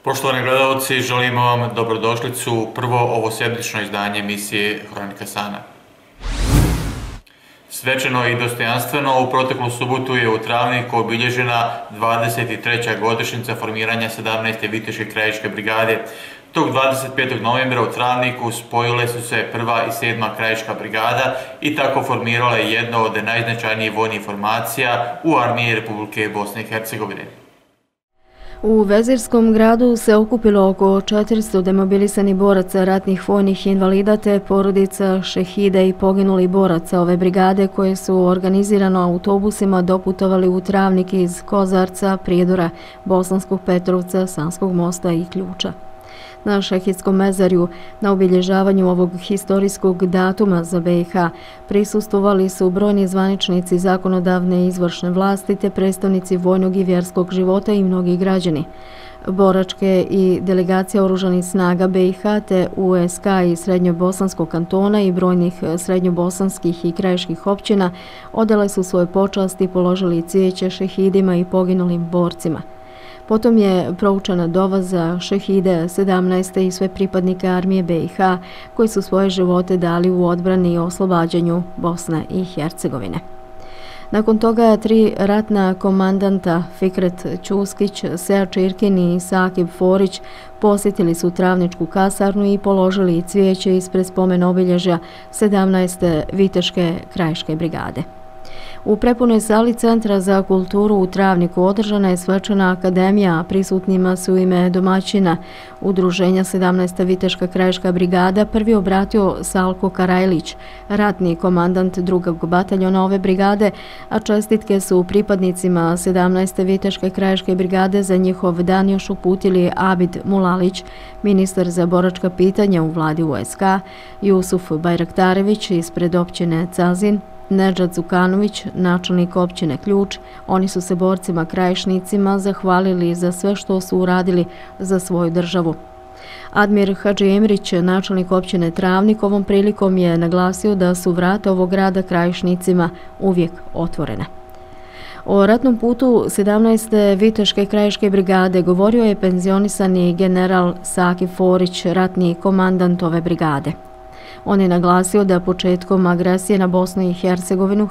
Poštovani gledalci, želimo vam dobrodošlicu u prvo ovosjedmično izdanje emisije Hronika Sana. Svečano i dostojanstveno u proteklu subotu je u Travniku obilježena 23. godišnjica formiranja 17. Viteške krajiške brigade. Tog 25. novembra u Travniku spojile su se 1. i 7. krajiška brigada i tako formirala je jedno od najznačajnijih vojnih formacija u armiji Republike Bosne i Hercegovine. U Vezirskom gradu se okupilo oko 400 demobilisanih boraca, ratnih vojnih invalida te porodica šehida i poginulih boraca ove brigade koje su organizirano autobusima doputovali u Travnik iz Kozarca, Prijedora, Bosanskog Petrovca, Sanskog Mosta i Ključa. Na Šehidskom mezarju, na obilježavanju ovog historijskog datuma za BiH, prisustvovali su brojni zvaničnici zakonodavne i izvršne vlasti te predstavnici vojnog i vjerskog života i mnogi građani. Boračke i delegacija oružanih snaga BiH te USK i Srednjobosanskog kantona i brojnih srednjobosanskih i krajiških općina odale su svoje počasti i položili cvijeće šehidima i poginulim borcima. Potom je proučena dova za šehide 17. i sve pripadnike armije BiH koji su svoje živote dali u odbrani i oslobađanju Bosne i Hercegovine. Nakon toga 3 ratna komandanta Fikret Ćuskić, Sead Čirkin i Sakib Forić posjetili su Travničku kasarnu i položili cvijeće ispred spomen obilježja 17. Viteške krajiške brigade. U prepunoj sali Centra za kulturu u Travniku održana je svečana akademija, a prisutnima su ime domaćina udruženja 17. Viteška krajiška brigada prvi obratio Salko Karajlić, ratni komandant 2. bataljona ove brigade, a čestitke su pripadnicima 17. Viteške krajiške brigade za njihov dan još uputili Abid Mulalić, ministar za boračka pitanja u vladi USK, Jusuf Bajraktarević ispred općine Cazin, Nedžad Zukanović, načelnik općine Ključ. Oni su se borcima krajišnicima zahvalili za sve što su uradili za svoju državu. Admir Hadži Emrić, načelnik općine Travnik, ovom prilikom je naglasio da su vrata ovog grada krajišnicima uvijek otvorene. O ratnom putu 17. Viteške krajiške brigade govorio je penzionisani general Sakib Forić, ratni komandant ove brigade. On je naglasio da početkom agresije na Bosnu i Hercegovinu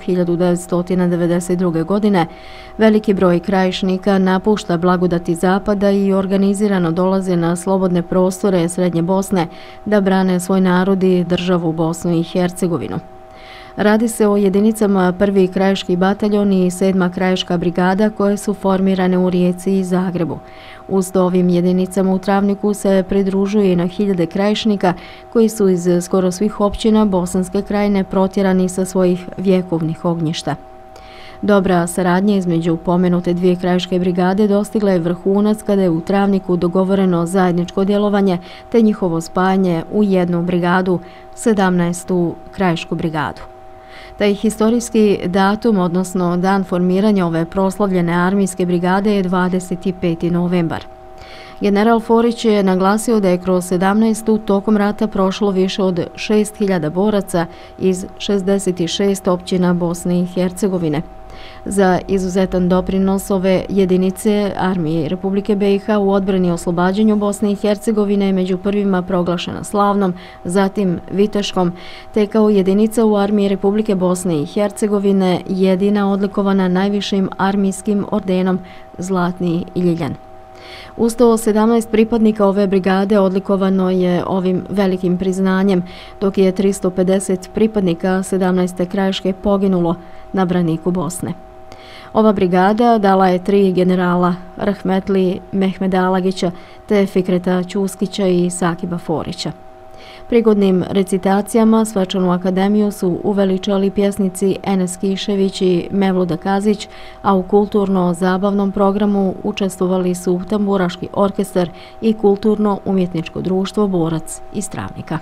1992. godine veliki broj krajišnika napušta blagodati Zapada i organizirano dolaze na slobodne prostore Srednje Bosne da brane svoj narod i državu Bosnu i Hercegovinu. Radi se o jedinicama 1. krajiški bataljon i 7. krajiška brigada koje su formirane u Rijeci i Zagrebu. Uz to ovim jedinicama u Travniku se pridružuje i na hiljade krajišnika koji su iz skoro svih općina Bosanske krajine protjerani sa svojih vjekovnih ognjišta. Dobra saradnja između pomenute 2 krajiške brigade dostigla je vrhunac kada je u Travniku dogovoreno zajedničko djelovanje te njihovo spajanje u jednu brigadu, 17. krajišku brigadu. Taj historijski datum, odnosno dan formiranja ove proslavljene armijske brigade je 25. novembar. General Forić je naglasio da je kroz 17. tokom rata prošlo više od 6.000 boraca iz 66 općina Bosne i Hercegovine. Za izuzetan doprinos ove jedinice armije Republike BiH u odbrani i oslobađanju Bosne i Hercegovine je među prvima proglašena Slavnom, zatim Viteškom, te kao jedinica u armiji Republike Bosne i Hercegovine jedina odlikovana najvišim armijskim ordenom Zlatni Ljiljan. Uz to 17 pripadnika ove brigade odlikovano je ovim velikim priznanjem, dok je 350 pripadnika 17. krajiške poginulo na braniku Bosne. Ova brigada dala je 3 generala Rahmetli Mehmedalagića te Fikreta Ćuskića i Sakiba Forića. Prigodnim recitacijama svečanu akademiju su uveličali pjesnici Enes Kišević i Mevluda Kazić, a u kulturno-zabavnom programu učestvovali su tamburaški orkestar i kulturno-umjetničko društvo Borac iz Travnika.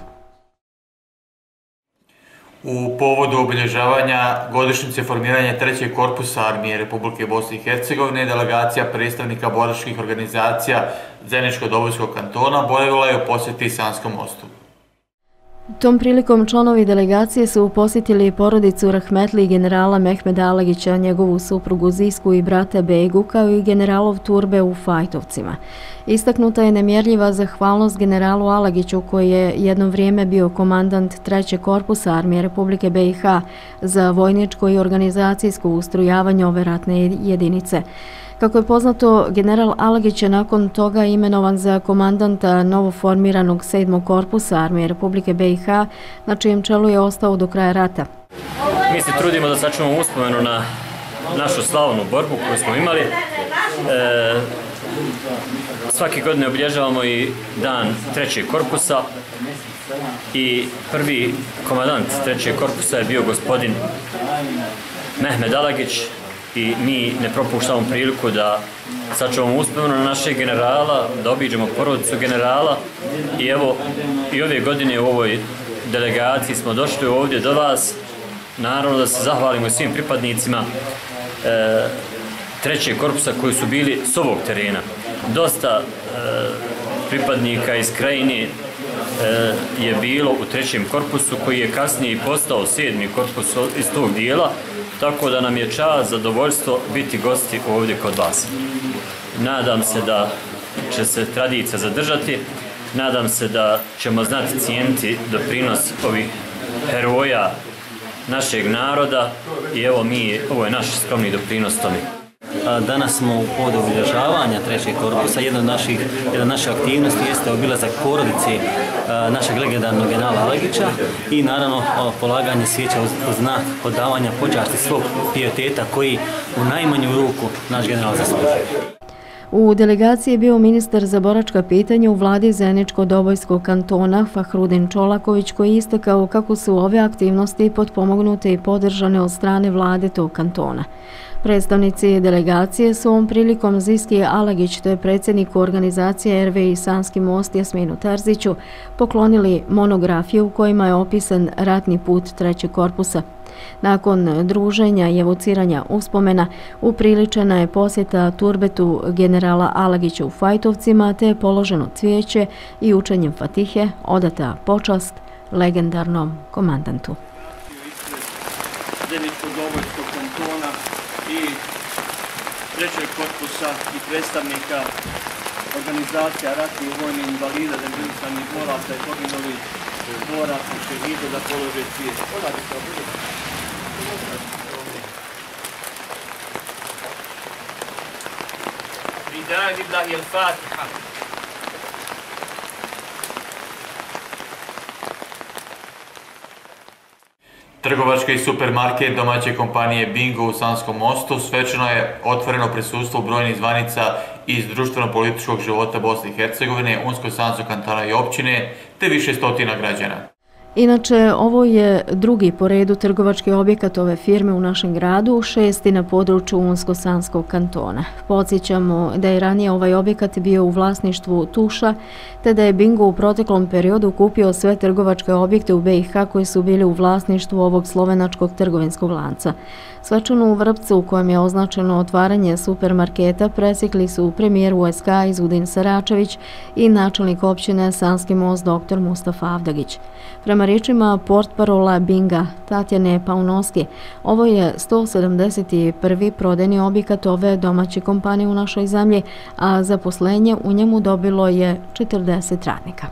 U povodu obilježavanja godišnjice formiranja 3. korpusa armije Republike Bosne i Hercegovine delegacija predstavnika boračkih organizacija Zeničko-Dobojskog kantona boravila je u posjeti Sanskom Mostu. Tom prilikom članovi delegacije su posjetili porodicu rahmetli generala Mehmeda Alagića, njegovu suprugu Zisku i brata Begu, kao i generalov turbe u Fajtovcima. Istaknuta je nemjerljiva zahvalnost generalu Alagiću, koji je jedno vrijeme bio komandant 3. korpusa Armije Republike BiH za vojničko i organizacijsko ustrojavanje ove ratne jedinice. Kako je poznato, general Alagić je nakon toga imenovan za komandanta novoformiranog 7. korpusa Armije Republike BiH, na čijem čelu je ostao do kraja rata. Mi se trudimo da sačuvamo uspomenu na našu slavnu borbu koju smo imali. Svake godine obilježavamo i dan 3. korpusa i prvi komandant 3. korpusa je bio gospodin Mehmed Alagić i mi ne propuštamo priliku da sačuvamo uspomenu na našeg generala, da obiđemo porodicu generala i evo i ove godine u ovoj delegaciji smo došli ovdje do vas. Naravno da se zahvalimo svim pripadnicima 3. korpusa koji su bili s ovog terena. Dosta pripadnika iz Krajine je bilo u 3. korpusu koji je kasnije i postao 7. korpus iz tog dijela, tako da nam je čast, zadovoljstvo biti gosti ovdje kod vas. Nadam se da će se tradicija zadržati, nadam se da ćemo znati cijeniti doprinos ovih heroja našeg naroda i evo ovo je naš skromni doprinos tome. Danas smo u povodu obilježavanja 3. korpusa. Jedna od naših aktivnosti jeste obilazak porodice našeg legendarnog generala Alagića i naravno polaganje svijeća u znak odavanja počasti svog pijeteta koji u najmanju ruku naš general zaslužuje. U delegaciji je bio ministar za boračka pitanja u vladi Zeničko-Dobojskog kantona Fahrudin Čolaković, koji je istakao kako su ove aktivnosti potpomognute i podržane od strane vlade tog kantona. Predstavnici delegacije su ovom prilikom Ziski Alagić, to je predsjednik organizacije RVI Sanski most Jasminu Terziću, poklonili monografije u kojima je opisan ratni put 3. korpusa. Nakon druženja i evociranja uspomena upriličena je posjeta turbetu generala Alagića u Fajtovcima, te je položeno cvijeće i učenjem Fatihe odata počast legendarnom komandantu. Zeničko-Dobojskog kantona i 3. korpusa i predstavnika organizacija ratnih vojnih invalida, demobilisanih boraca i poginulih boraca šehida da polože cvijeće. Ridani lillahi al-Fatiha. Trgovački supermarket domaće kompanije Bingo u Sanskom mostu svečano je otvoreno prisustvo brojnih zvanica iz društveno-političkog života Bosne i Hercegovine, Unsko-Sanskog kantona i općine, te više stotina građana. Inače, ovo je drugi po redu trgovački objekat ove firme u našem gradu, 6. na području Unsko-Sanskog kantona. Podsjećamo da je ranije ovaj objekat bio u vlasništvu Tuša, te da je Bingo u proteklom periodu kupio sve trgovačke objekte u BiH koji su bili u vlasništvu ovog slovenačkog trgovinskog lanca. Svečanu u Vrpcu u kojem je označeno otvaranje supermarketa presjekli su premijer USK Izudin Saračević i načelnik općine Sanski most dr. Mustafa Avdagić. Prema riječima portparola Binga Tatjane Paunoski, ovo je 171. prodajni objekat ove domaće kompanije u našoj zemlji, a zaposlenje u njemu dobilo je 40 radnika.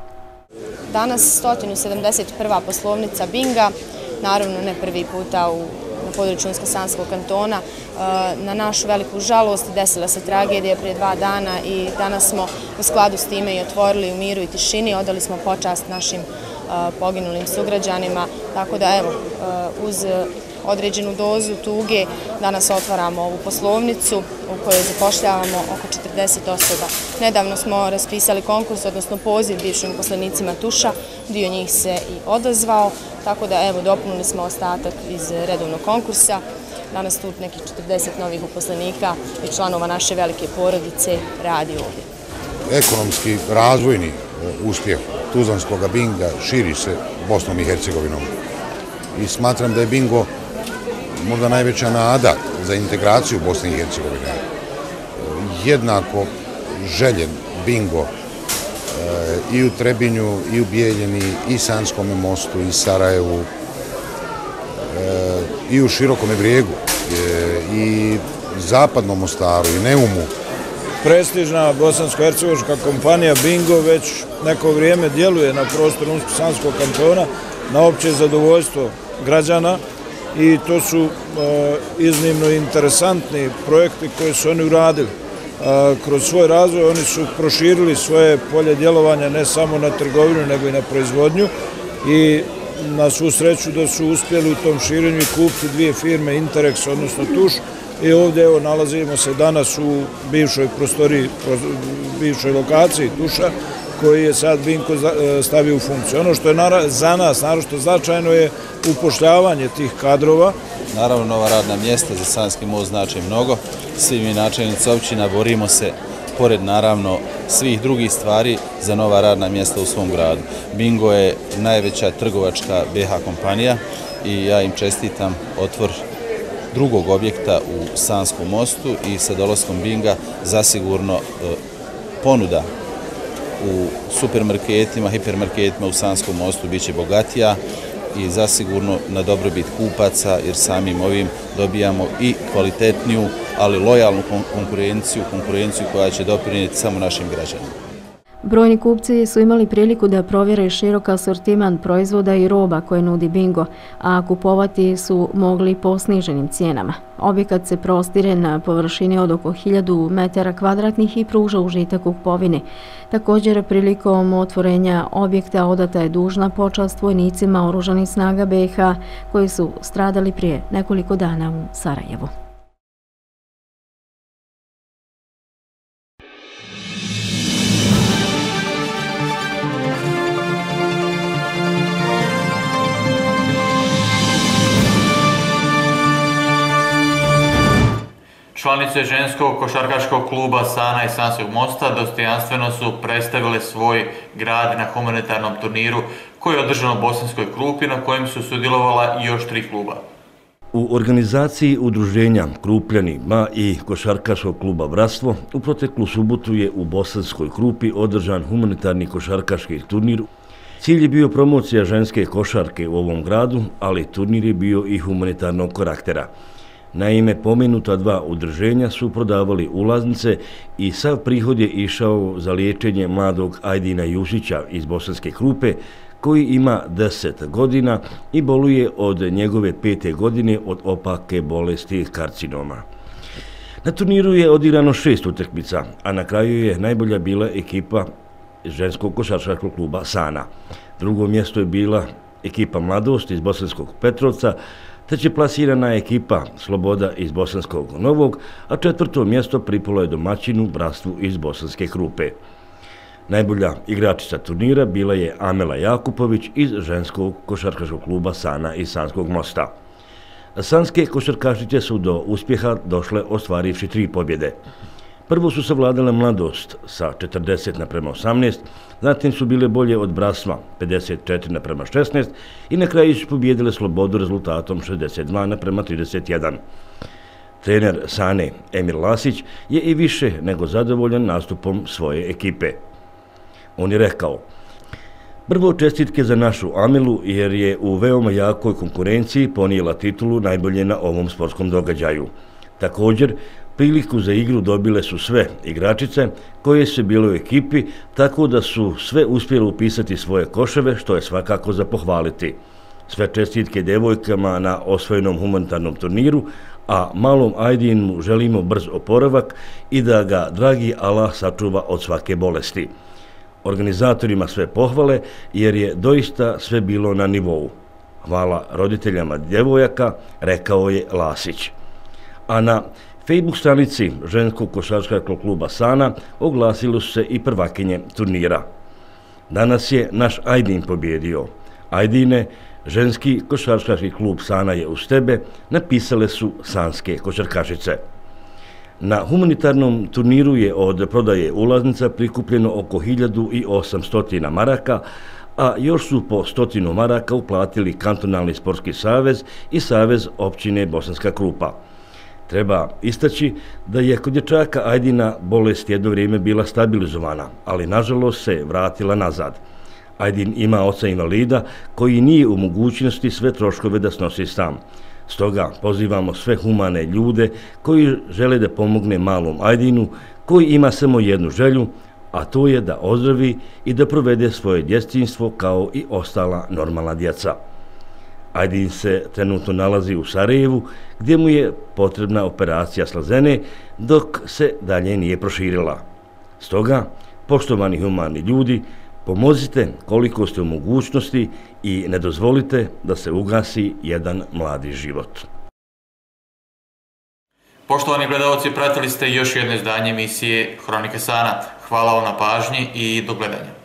Danas 171. poslovnica Binga, naravno ne prvi puta na području Unsko-Sanskog kantona. Na našu veliku žalost desila se tragedija prije 2 dana i danas smo u skladu s time i otvorili u miru i tišini, odali smo počast našim poginulim sugrađanima, tako da evo, uz određenu dozu tuge danas otvaramo ovu poslovnicu u kojoj zapošljavamo oko 40 osoba. Nedavno smo raspisali konkurs, odnosno poziv bivšim uposlenicima Tuša, dio njih se i odazvao, tako da evo dopunili smo ostatak iz redovnog konkursa. Danas tu nekih 40 novih uposlenika i članova naše velike porodice radi ovdje. Ekonomski razvojni uspjeh tuzlanskog Binga širi se Bosnom i Hercegovinom i smatram da je Bingo možda najveća nada za integraciju Bosne i Hercegovine. Jednako željen Bingo i u Trebinju, i u Bijeljini, i Sanskome mostu, i Sarajevu, i u Širokome Brijegu, i Zapadnom Mostaru, i Neumu. Prestižna bosansko-hercegovačka kompanija Bingo već neko vrijeme djeluje na prostoru Unsko-Sanskog kantona na opće zadovoljstvo građana i to su iznimno interesantni projekti koje su oni uradili. Kroz svoj razvoj oni su proširili svoje polje djelovanja ne samo na trgovinu nego i na proizvodnju i na svu sreću da su uspjeli u tom širenju i kupiti dvije firme Interex, odnosno Tuš. I ovdje evo nalazimo se danas u bivšoj prostoriji, bivšoj lokaciji Tuša, koji je sad Binko stavio u funkciju. Ono što je za nas naročito značajno je upošljavanje tih kadrova. Naravno, nova radna mjesta za Sanski most znači mnogo. Svi mi načelnici općina borimo se, pored naravno svih drugih stvari, za nova radna mjesta u svom gradu. Bingo je najveća trgovačka BH kompanija i ja im čestitam otvor drugog objekta u Sanskom mostu i sa dolaskom Binga zasigurno ponuda u supermarketima, hipermarketima u Sanskom mostu bit će bogatija i zasigurno na dobrobit kupaca, jer samim ovim dobijamo i kvalitetniju, ali lojalnu konkurenciju koja će doprinijeti samo našim građanima. Brojni kupci su imali priliku da provjere širok asortiman proizvoda i roba koje nudi Bingo, a kupovati su mogli po sniženim cijenama. Objekat se prostire na površini od oko 1000 metara kvadratnih i pruža užitak kupovini. Također, prilikom otvorenja objekta odata je dužna počast vojnicima Oružanih snaga BiH koji su stradali prije nekoliko dana u Sarajevu. Članice ženskog košarkaškog kluba Sana i Sanskog mosta dostojanstveno su predstavile svoj grad na humanitarnom turniru koji je održan u Bosanskoj Krupi, na kojem su sudjelovala još 3 kluba. U organizaciji udruženja Krupljanima i košarkaškog kluba Bratstvo u proteklu subotu je u Bosanskoj Krupi održan humanitarni košarkaški turnir. Cilj je bio promocija ženske košarke u ovom gradu, ali turnir je bio i humanitarnog karaktera. Naime, pomenuta 2 udruženja su prodavali ulaznice i sav prihod je išao za liječenje mladog Ajdina Jušića iz Bosanske Krupe, koji ima 10 godina i boluje od njegove 5. godine od opake bolesti karcinoma. Na turniru je odigrano 6 utakmica, a na kraju je najbolja bila ekipa ženskog košarkaškog kluba Sana. Drugo mjesto je bila ekipa Mladost iz Bosanskog Petrovca, treće plasirana ekipa Sloboda iz Bosanskog Novog, a 4. mjesto pripalo je domaćinu Bratstvu iz Bosanske Krupe. Najbolja igračica turnira bila je Amela Jakupović iz ženskog košarkaškog kluba Sana iz Sanskog mosta. Sanske košarkašice su do uspjeha došle ostvarivši 3 pobjede. Prvo su savladale Mladost sa 40:18, zatim su bile bolje od Bratstva 54:16 i na kraju su pobijedile Slobodu rezultatom 62:31. Trener Sane Emir Lasić je i više nego zadovoljan nastupom svoje ekipe. On je rekao: "Prvo čestitke za našu Amelu jer je u veoma jakoj konkurenciji ponijela titulu najbolje na ovom sportskom događaju. Također, priliku za igru dobile su sve igračice koje su bile u ekipi, tako da su sve uspjele upisati svoje koševe, što je svakako za pohvaliti. Sve čestitke devojkama na osvojenom humanitarnom turniru, a malom Ajdinu želimo brz oporavak i da ga dragi Allah sačuva od svake bolesti. Organizatorima sve pohvale jer je doista sve bilo na nivou. Hvala roditeljama djevojaka", rekao je Lasić. A na Facebook stranici ženskog košarkaškog kluba Sana oglasilo su se i prvakinje turnira. "Danas je naš Ajdin pobjedio. Ajdine, ženski košarkaški klub Sana je uz tebe", napisale su sanske košarkašice. Na humanitarnom turniru je od prodaje ulaznica prikupljeno oko 1800 maraka, a još su po 100 maraka uplatili Kantonalni sportski savez i Savez općine Bosanska Krupa. Treba istaći da je kod dječaka Ajdina bolest jedno vrijeme bila stabilizovana, ali nažalost se vratila nazad. Ajdin ima oca invalida koji nije u mogućnosti sve troškove da snosi sam. Stoga pozivamo sve humane ljude koji žele da pomogne malom Ajdinu, koji ima samo jednu želju, a to je da ozdravi i da provede svoje djetinjstvo kao i ostala normalna djeca. Ajdin se trenutno nalazi u Sarajevu, gdje mu je potrebna operacija slazene, dok se dalje nije proširila. Stoga, poštovani humani ljudi, pomozite koliko ste u mogućnosti i ne dozvolite da se ugasi jedan mladi život. Poštovani gledalci, pratili ste još jedno izdanje emisije Hronike Sana. Hvala vam na pažnji i do gledanja.